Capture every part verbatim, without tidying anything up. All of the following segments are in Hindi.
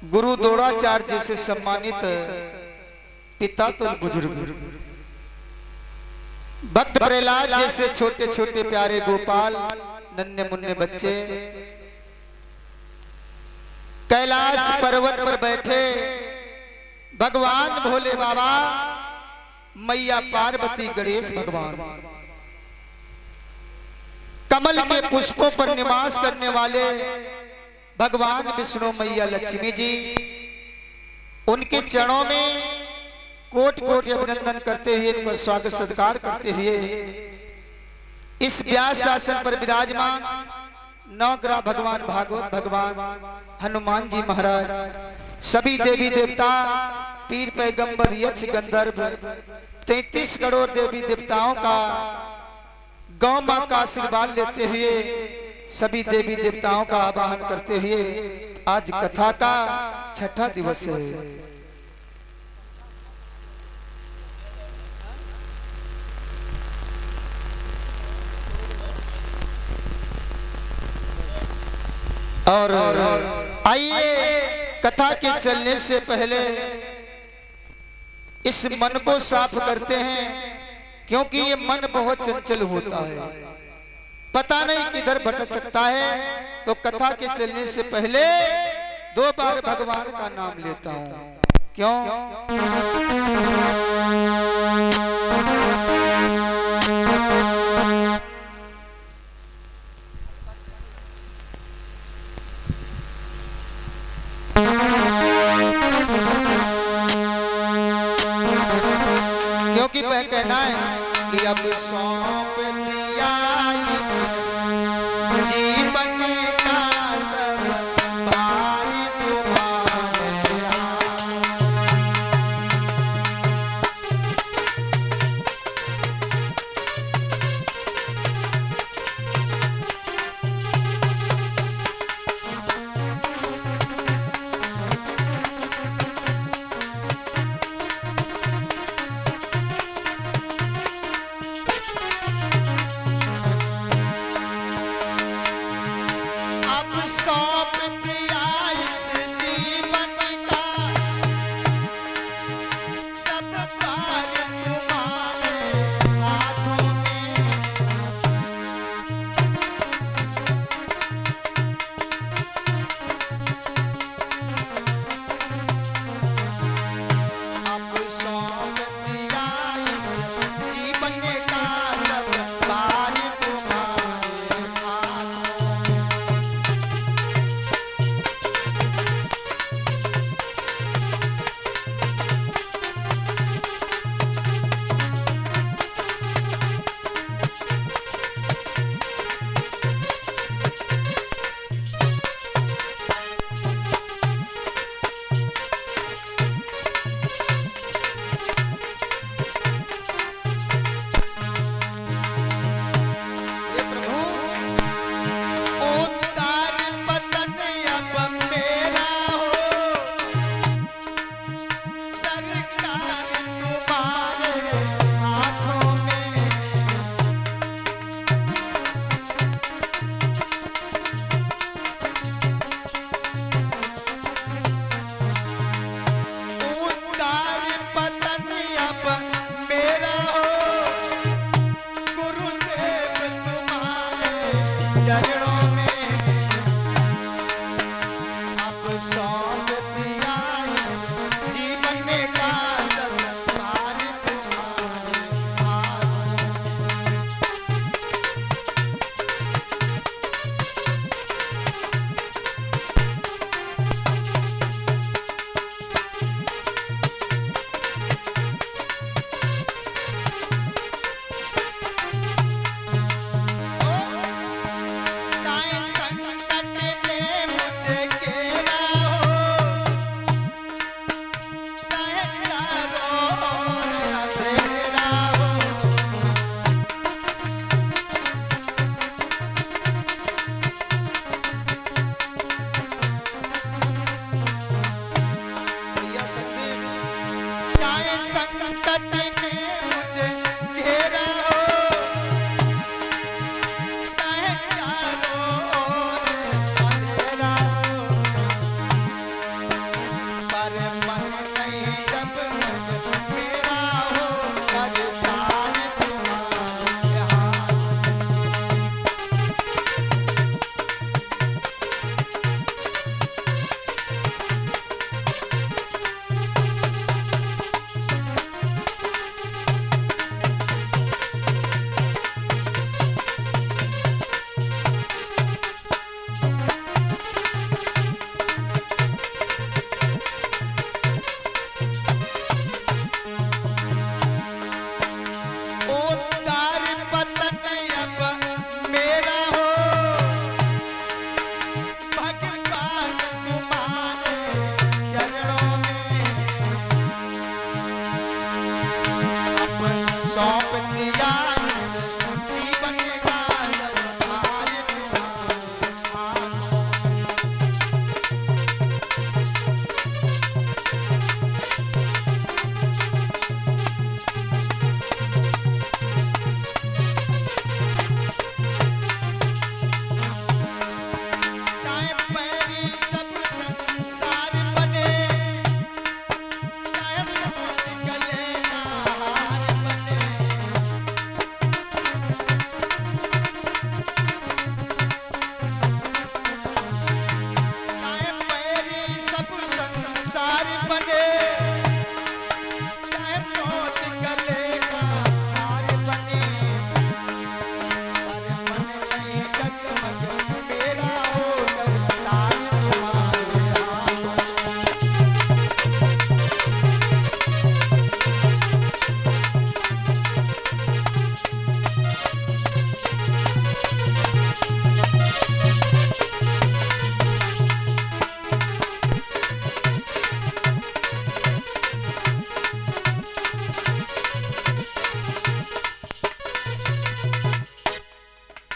गुरु द्रोणाचार्य जैसे सम्मानित पिता तो बुजुर्ग, भक्त प्रहलाद जैसे छोटे छोटे प्यारे गोपाल, नन्हे मुन्ने बच्चे कैलाश पर्वत पर बैठे भगवान भोले बाबा, मैया पार्वती, गणेश भगवान, कमल के पुष्पों पर निवास करने वाले भगवान विष्णु, मैया लक्ष्मी जी, उनके चरणों में कोट कोट अभिनंदन करते हुए, उनका स्वागत सत्कार करते हुए इस व्यास आसन पर विराजमान नवग्रह भगवान, भागवत भगवान, हनुमान जी महाराज, सभी देवी देवता, पीर पैगंबर, यक्ष गंधर्व, तैतीस करोड़ देवी देवताओं का, गौ मां का आशीर्वाद लेते हुए सभी देवी देवताओं का आवाहन करते हुए आज कथा का छठा दिवस है। और आइए कथा के चलने से पहले इस मन को साफ करते हैं, क्योंकि ये मन बहुत चंचल होता है, पता नहीं किधर भटक सकता है। तो कथा के चलने से पहले दो बार भगवान का नाम लेता हूं। क्यों? क्योंकि वह कहना है कि अब सौंप दिया जीवन का सब भार तुम्हारे हाथ।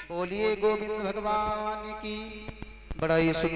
बोलिए गोविंद भगवान की। बड़ा ही सुंदर